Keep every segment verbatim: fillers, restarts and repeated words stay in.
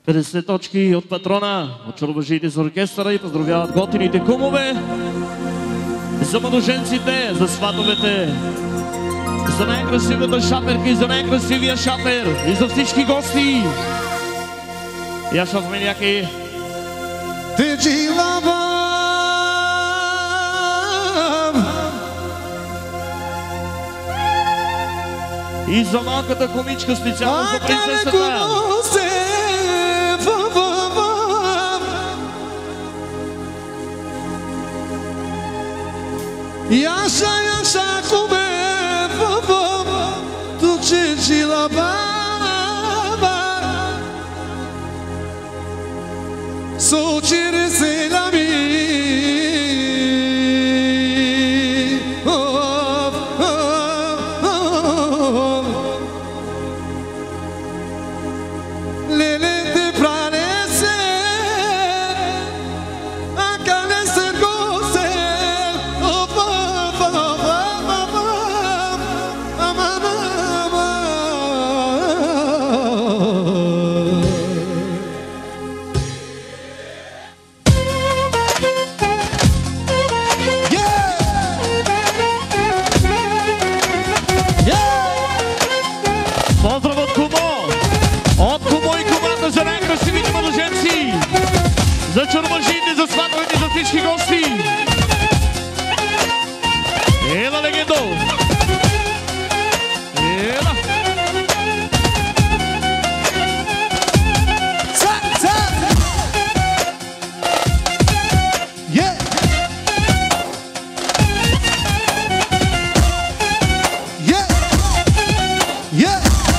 петдесет точки от патрона, от чорбажиите за оркестъра и поздравяват готините кумове за младоженците, за сватовете, за най-красивата шаперка и за най-красивия шапер и за всички гости. И аз шатваме някакви Ти лава и за малката комичка специално за принцесата. Yaşa yaşa kume babam tu çiçila baba Soçiri selami Lele te pranese akanese gose за чорбажите, за сватовете, за всички гости. Ела, легендо! Ела! Ца, ца! Е! Е! Е!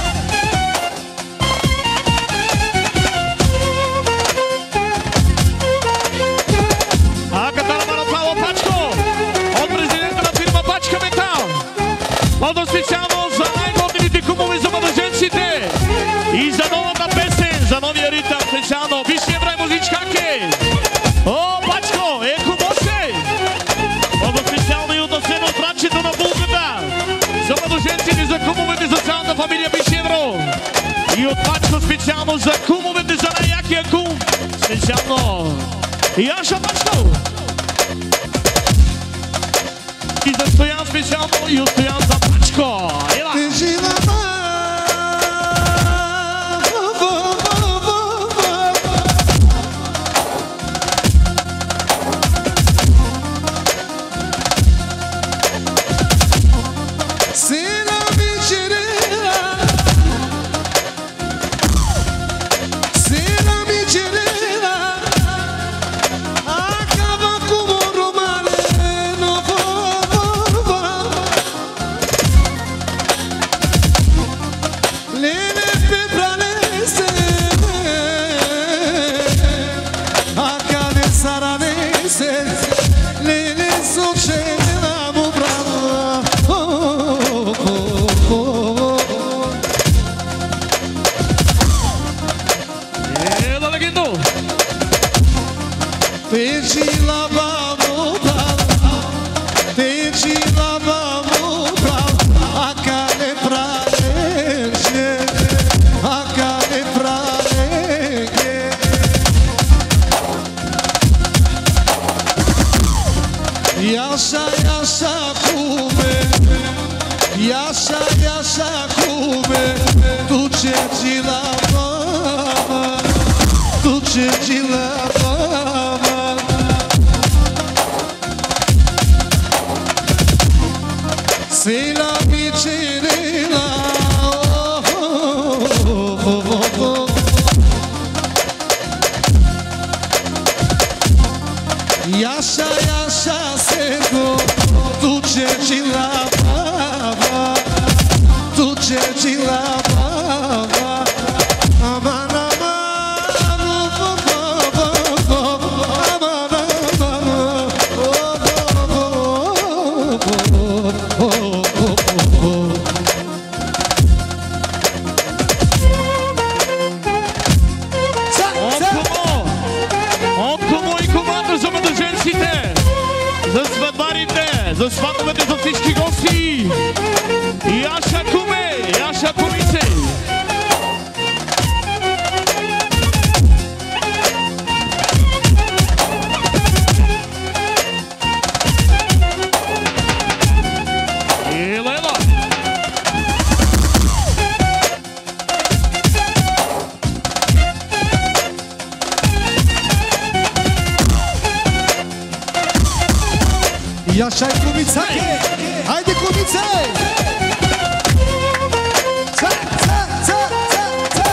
Много специално за най-готините кумови за младоженците и за новата песен, за новия ритъм специално. Вижте, брай, музичка, как е? О, бачко, е кумоше! Много специално и относено от ранчето на булката. За младоженците, за кумовете, за цялата фамилия Виж Евро. И от бачко специално за кумовете, за най-якия кум. Специално. И Аша, бачко! И за Стоян специално и от Стоян за Пачко. Ела! Yaşa yaşa kume, yaşa yaşa kume, tu çecila baba, tu çecila baba. Selam içerila, oh oh oh oh. Yaşa yaşa sego, tu çecila baba, tu çecila baba. Aman aman, oh oh oh oh, aman aman, oh oh oh oh oh. За сватбарите, за сватовете, за всички гости. И Аша куме, и Аша кумице. E așa-i cumițache. Haide cumițe! Ța, ța, ța, ța, ța.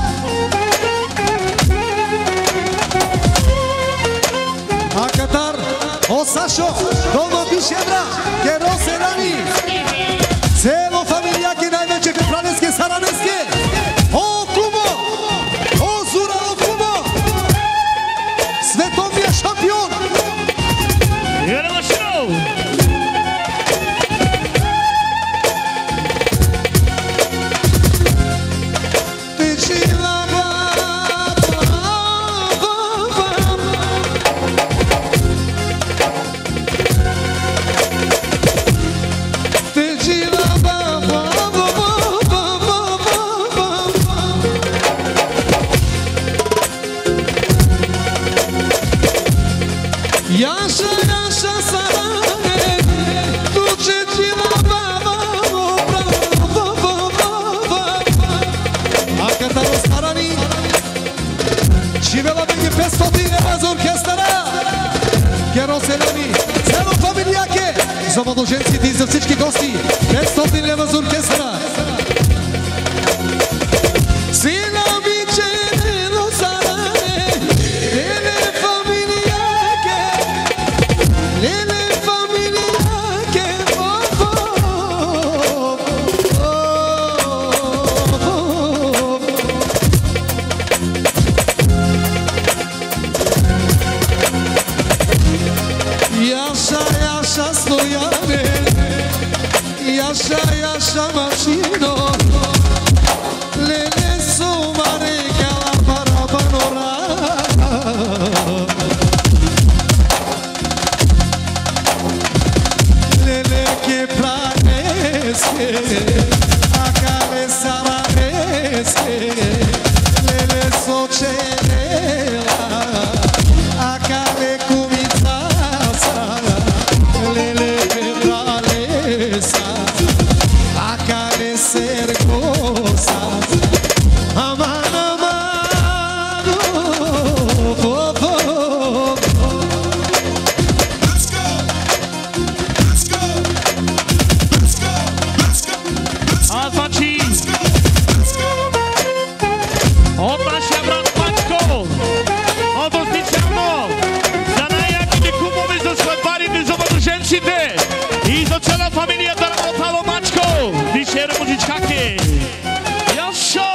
A cântar Osașo, Domo Bișebra, Chero Serani. Celo familia che najveće che praneske saraneske. O kumo, o zura o kumo. Svetovni šampion. Idemo šinu! За младоженците и за всички гости, петстотин лева за оркестъра. Сина обиче, но саране, леле фамилияке, леле фамилияке, Яша, Яша, стояне, Яша, Яша, машино, леле сумаре, кала парабанора. Леле ке пранеске, акале саранеске, леле соченела, акале кумица. Lele pedralesa, acale sergosa, aman aman, oh, oh, oh. Let's go, let's go, let's go, let's go, let's go. Azaci, od nasze brat Paczko, od Ostičano, za najjakie kumowy ze składbary za młodzieńcite i za cała familia Darmotalo Maczko, dzisiaj muziczkaki. Jaszo!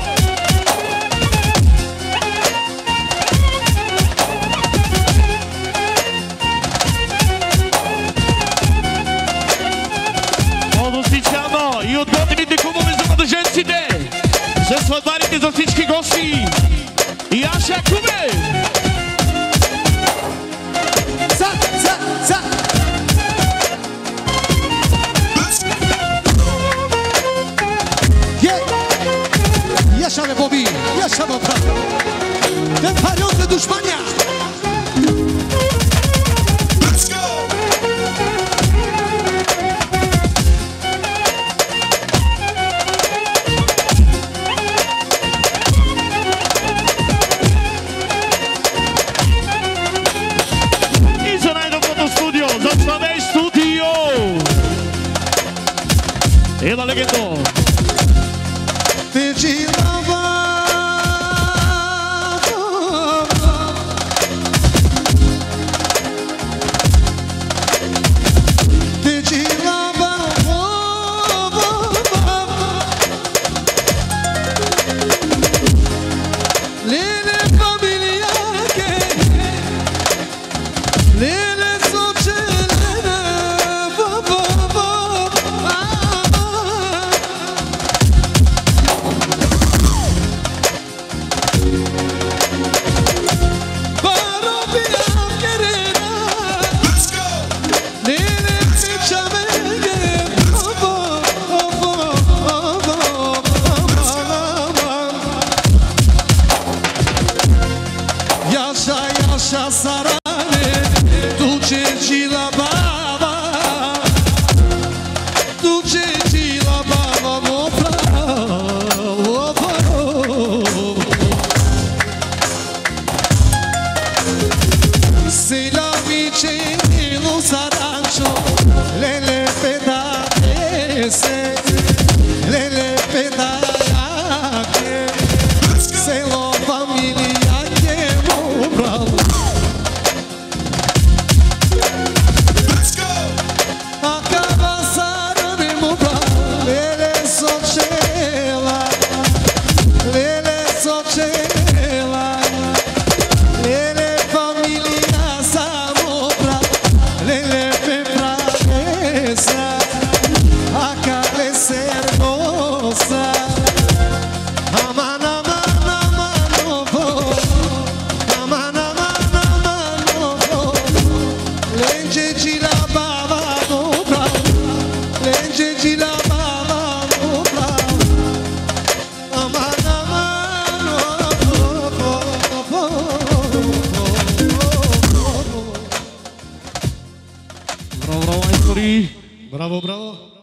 Od Ostičano i od godinite kumowy za młodzieńcite, ze składbary za wszystkich gości. Jasza Kuby! Za, za, za. Yaşa be Bobby, yaşa be brat. Ten paryot ve düşmanya. Let's go. I za najdobno studio, za Slavej studio. Jedna legendo. Te girava. Te girava. Lele familia che Lele socelena. Legge la baba no bravo, legge la baba no bravo. Aman aman oh oh oh. Bravo, bravo, maestri. Bravo, bravo.